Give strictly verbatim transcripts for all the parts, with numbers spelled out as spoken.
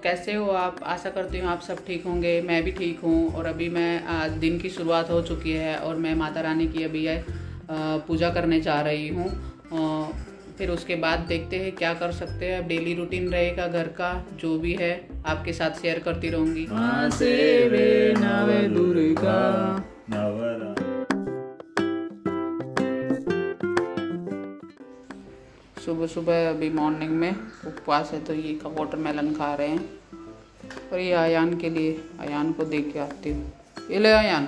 कैसे हो आप? आशा करती हूँ आप सब ठीक होंगे। मैं भी ठीक हूँ। और अभी मैं आज दिन की शुरुआत हो चुकी है और मैं माता रानी की अभी पूजा करने जा रही हूँ। फिर उसके बाद देखते हैं क्या कर सकते हैं। अब डेली रूटीन रहेगा घर का, जो भी है आपके साथ शेयर करती रहूँगी। सुबह सुबह अभी मॉर्निंग में उपवास है तो ये वाटरमेलन खा रहे हैं। और ये आयान के लिए, आयान को दे के आती हूँ। ये ले आयान,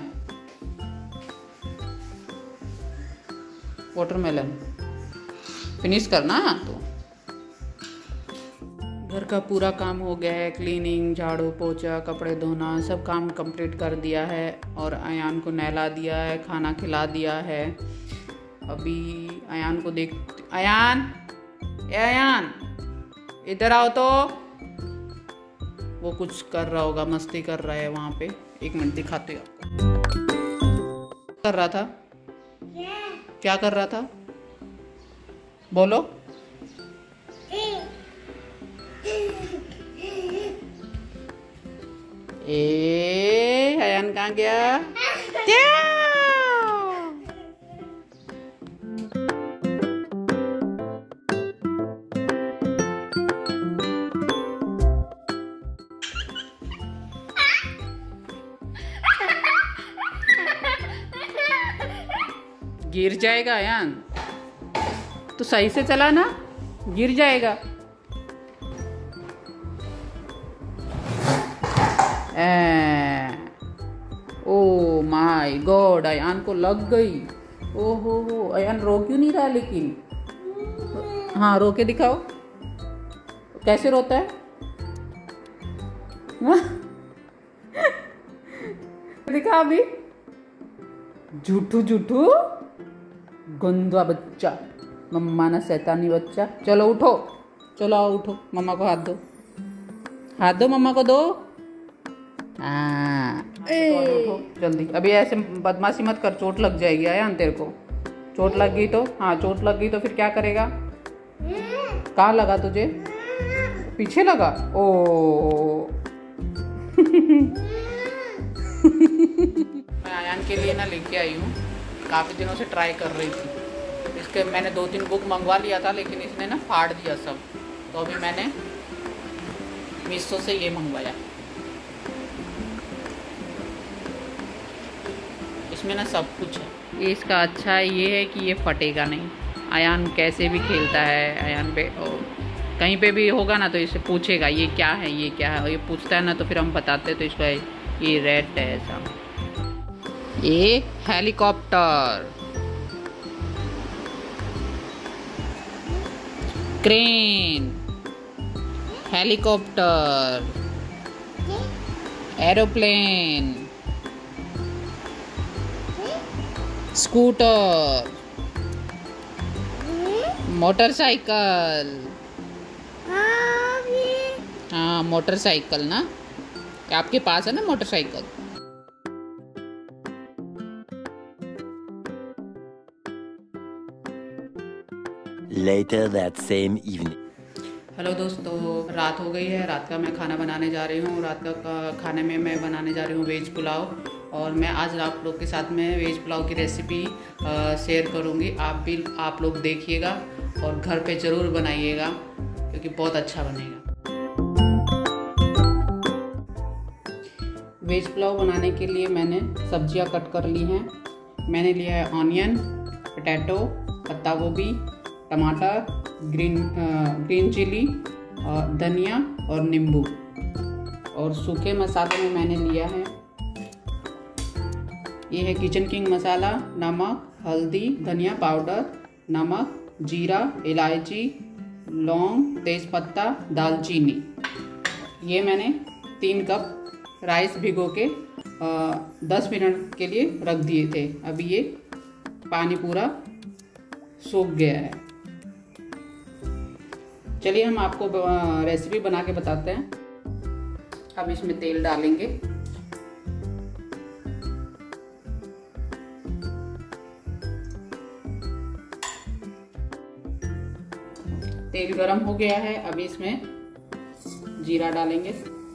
वाटरमेलन फिनिश करना। तो घर का पूरा काम हो गया है, क्लीनिंग, झाड़ू पोछा, कपड़े धोना, सब काम कंप्लीट कर दिया है। और आयान को नहला दिया है, खाना खिला दिया है। अभी आयान को देख, आयान ए आयान इधर आओ तो। वो कुछ कर रहा होगा, मस्ती कर रहा है वहाँ पे। एक मिनट दिखाती हूँ आपको। कर रहा था क्या कर रहा था बोलो। ए आयान कहाँ गया? गिर जाएगा आयान, तो सही से चला ना, गिर जाएगा। ए, ओ माय गॉड, आयान को लग गई। ओहो हो, आयान रो क्यों नहीं रहा लेकिन? हाँ रो के दिखाओ, कैसे रोता है? दिखा अभी। झूठू झूठू गंदा बच्चा, मम्मा ना शैतानी बच्चा। चलो उठो, चलो आओ उठो, मम्मा को हाथ दो, हाथ दो मम्मा को दो। हाँ उठो जल्दी। अभी ऐसे बदमाशी मत कर, चोट लग जाएगी आयान तेरे को। चोट लग गई तो, हाँ चोट लग गई तो फिर क्या करेगा? कहाँ लगा तुझे? पीछे लगा। ओ मैं आयान के लिए ना लेके आई हूँ, काफ़ी दिनों से ट्राई कर रही थी इसके। मैंने दो तीन बुक मंगवा लिया था लेकिन इसने ना फाड़ दिया सब। तो अभी मैंने मीशो से ये मंगवाया। इसमें ना सब कुछ है। ये इसका अच्छा ये है कि ये फटेगा नहीं। आयान कैसे भी खेलता है, आयान पे और कहीं पे भी होगा ना तो इसे पूछेगा ये क्या है, ये क्या है। और ये पूछता है ना तो फिर हम बताते हैं तो इसका ये रेड है ऐसा। ये helicopter, crane, helicopter, aeroplane, scooter, motorcycle. हाँ मोटरसाइकिल ना, आपके पास है ना motorcycle? Later that same evening. Hello दोस्तों, रात हो गई है। रात का मैं खाना बनाने जा रही हूँ। रात का खाने में मैं बनाने जा रही हूँ वेज पुलाव। और मैं आज आप लोग के साथ में वेज पुलाव की रेसिपी शेयर करूँगी। आप भी आप लोग देखिएगा और घर पे ज़रूर बनाइएगा क्योंकि बहुत अच्छा बनेगा। वेज पुलाव बनाने के लिए मैंने सब्जियां कट कर ली हैं। मैंने लिया है ऑनियन, पोटैटो, पत्ता गोभी, टमाटर, ग्रीन ग्रीन चिली, धनिया और नींबू। और सूखे मसाले में मैंने लिया है, ये है किचन किंग मसाला, नमक, हल्दी, धनिया पाउडर, नमक, जीरा, इलायची, लौंग, तेज़पत्ता, दालचीनी। ये मैंने तीन कप राइस भिगो के आ, दस मिनट के लिए रख दिए थे। अभी ये पानी पूरा सूख गया है। चलिए हम आपको रेसिपी बना के बताते हैं। अब इसमें तेल डालेंगे। तेल गरम हो गया है। अभी इसमें जीरा डालेंगे,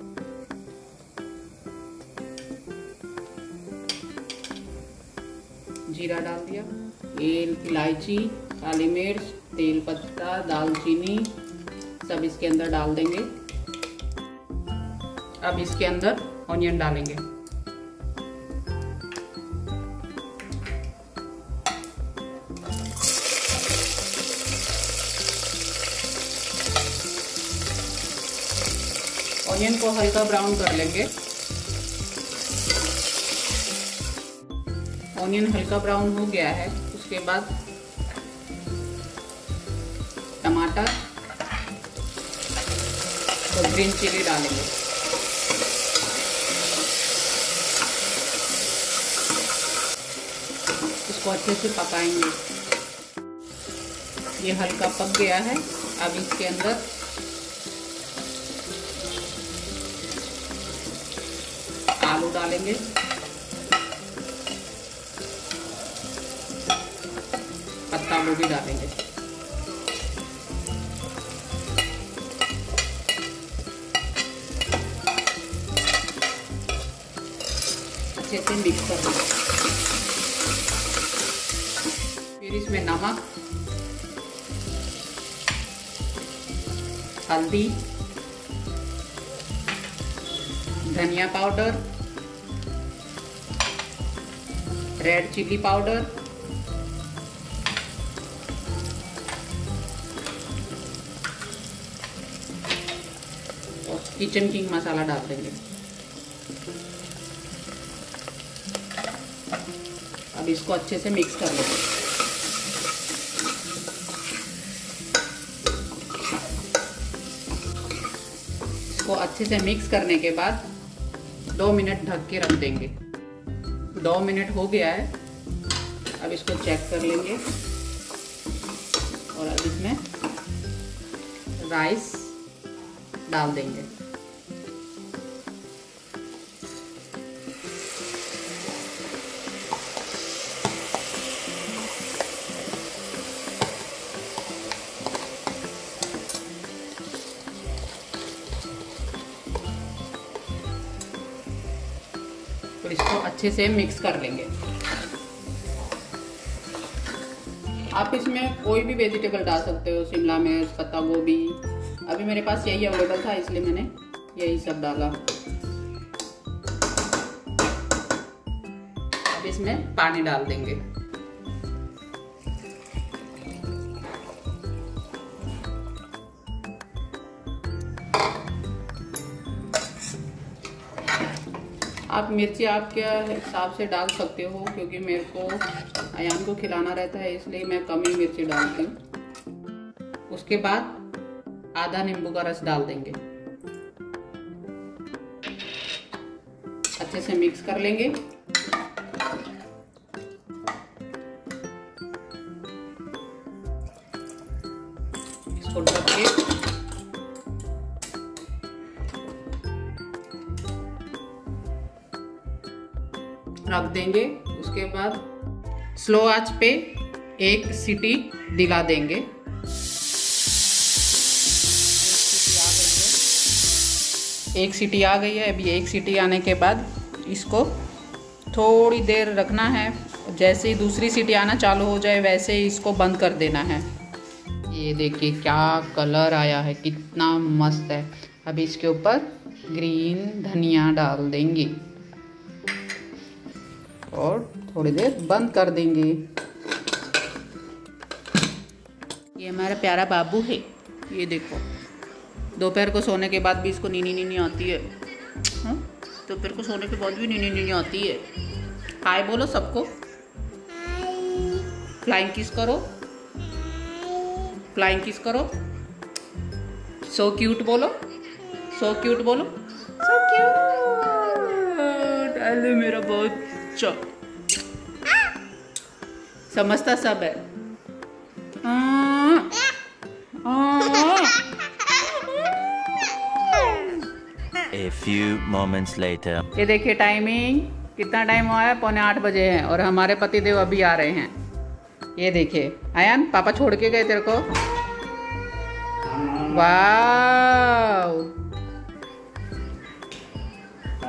जीरा डाल दिया, इलायची, काली मिर्च, तेल पत्ता, दालचीनी सब इसके अंदर डाल देंगे। अब इसके अंदर ऑनियन डालेंगे। ऑनियन को हल्का ब्राउन कर लेंगे। ऑनियन हल्का ब्राउन हो गया है, उसके बाद टमाटर और ग्रीन चिली डालेंगे। इसको अच्छे से पकाएंगे। ये हल्का पक गया है। अब इसके अंदर आलू डालेंगे, पत्ता गोभी डालेंगे। अच्छे से मिक्स कर देंगे। फिर इसमें नमक, हल्दी, धनिया पाउडर, रेड चिली पाउडर, और किचन किंग मसाला डाल देंगे। अब इसको अच्छे से मिक्स कर लेंगे। इसको अच्छे से मिक्स करने के बाद दो मिनट ढक के रख देंगे। दो मिनट हो गया है। अब इसको चेक कर लेंगे और अब इसमें राइस डाल देंगे। और इसको अच्छे से मिक्स कर लेंगे। आप इसमें कोई भी वेजिटेबल डाल सकते हो, शिमला मिर्च, पत्ता गोभी। अभी मेरे पास यही अवेलेबल था इसलिए मैंने यही सब डाला। अब इसमें पानी डाल देंगे। आप मिर्ची आपके हिसाब से डाल सकते हो, क्योंकि मेरे को अयान को खिलाना रहता है इसलिए मैं कम ही मिर्ची डालती हूँ। उसके बाद आधा नींबू का रस डाल देंगे। अच्छे से मिक्स कर लेंगे। इसको ढक के रख देंगे। उसके बाद स्लो आंच पे एक सीटी दिला देंगे। एक सीटी आ गई है। अभी एक सीटी आने के बाद इसको थोड़ी देर रखना है। जैसे ही दूसरी सीटी आना चालू हो जाए वैसे ही इसको बंद कर देना है। ये देखिए क्या कलर आया है, कितना मस्त है। अभी इसके ऊपर ग्रीन धनिया डाल देंगे और थोड़ी देर बंद कर देंगे। ये हमारा प्यारा बाबू है। ये देखो, दोपहर को सोने के बाद भी इसको नीनी नीनी आती है। दोपहर को सोने के बाद भी नीनी नीनी आती है। हाय बोलो सबको। फ्लाइंग किस करो, फ्लाइंग किस करो। सो क्यूट बोलो, सो क्यूट बोलो, सो क्यूट। अरे मेरा बहुत समझता सब है। A few moments later. ये देखिए टाइमिंग, कितना टाइम हुआ है, पौने आठ बजे हैं और हमारे पतिदेव अभी आ रहे हैं। ये देखिए आयान, पापा छोड़ के गए तेरे को। वाह,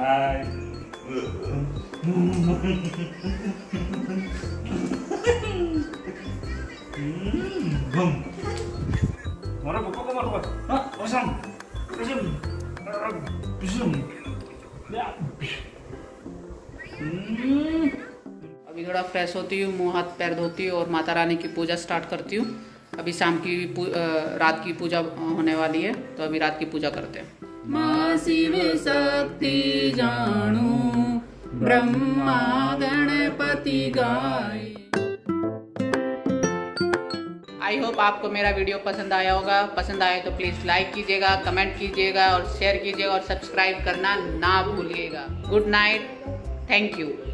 अभी थोड़ा फ्रेश होती हूँ, मुंह हाथ पैर धोती हूँ और माता रानी की पूजा स्टार्ट करती हूँ। अभी शाम की रात की पूजा होने वाली है, तो अभी रात की पूजा करते हैं। माँ शिव शक्ति जानू, ब्रह्मा गणपति गाय। आई होप आपको मेरा वीडियो पसंद आया होगा। पसंद आए तो प्लीज़ लाइक कीजिएगा, कमेंट कीजिएगा और शेयर कीजिएगा और सब्सक्राइब करना ना भूलिएगा। Good night, thank you.